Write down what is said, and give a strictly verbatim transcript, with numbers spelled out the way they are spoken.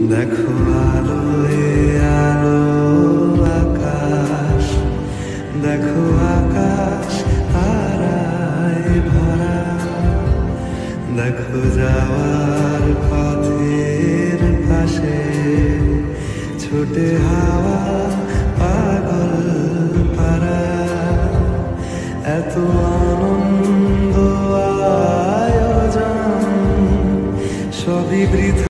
দেখো আলোয় আলো আকাশ, দেখো আকাশ তারায় ভরা, দেখো যাওয়ার পথের পাশে ছোটে হাওয়া পাগল পারা। এত আনন্দ আয়োজন সবই বৃথা।